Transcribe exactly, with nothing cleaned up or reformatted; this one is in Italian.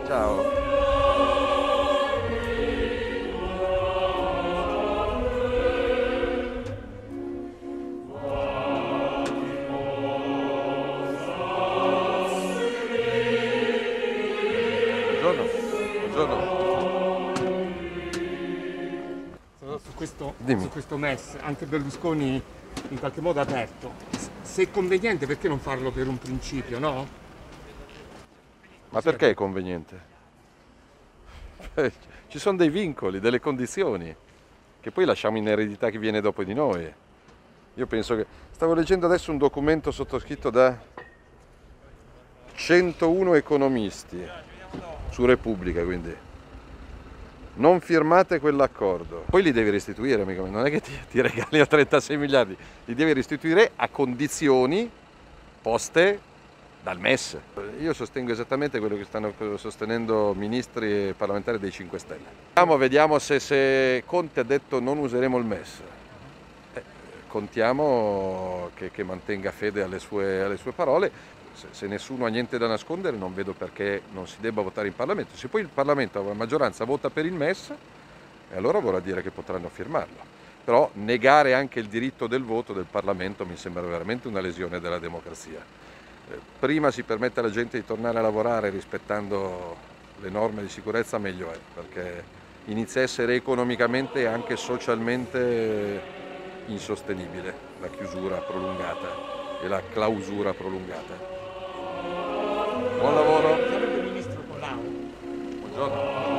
Ciao. Buongiorno. Buongiorno. Su questo, Dimmi. su questo M E S anche Berlusconi in qualche modo ha aperto. Se è conveniente, perché non farlo per un principio, no? Ma perché è conveniente? Ci sono dei vincoli, delle condizioni che poi lasciamo in eredità chi viene dopo di noi. Io penso che... Stavo leggendo adesso un documento sottoscritto da centouno economisti su Repubblica, quindi non firmate quell'accordo. Poi li devi restituire, mica, non è che ti, ti regali a trentasei miliardi, li devi restituire a condizioni poste dal M E S. Io sostengo esattamente quello che stanno sostenendo ministri e parlamentari dei cinque Stelle. Vediamo, vediamo se, se Conte ha detto non useremo il M E S. Eh, contiamo che, che mantenga fede alle sue, alle sue parole. Se, se nessuno ha niente da nascondere, non vedo perché non si debba votare in Parlamento. Se poi il Parlamento, la maggioranza, vota per il M E S, e allora vorrà dire che potranno firmarlo. Però negare anche il diritto del voto del Parlamento mi sembra veramente una lesione della democrazia. Eh, prima si permette alla gente di tornare a lavorare rispettando le norme di sicurezza, meglio è, perché inizia a essere economicamente e anche socialmente insostenibile la chiusura prolungata e la clausura prolungata. Buon lavoro. Sarebbe il ministro Colao. Buongiorno.